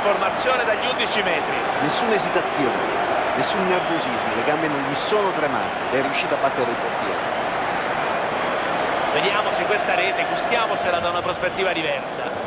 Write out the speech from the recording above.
formazione dagli 11 metri. Nessuna esitazione, nessun nervosismo, le gambe non gli sono tremate, è riuscito a battere il portiere. Vediamoci questa rete, gustiamocela da una prospettiva diversa.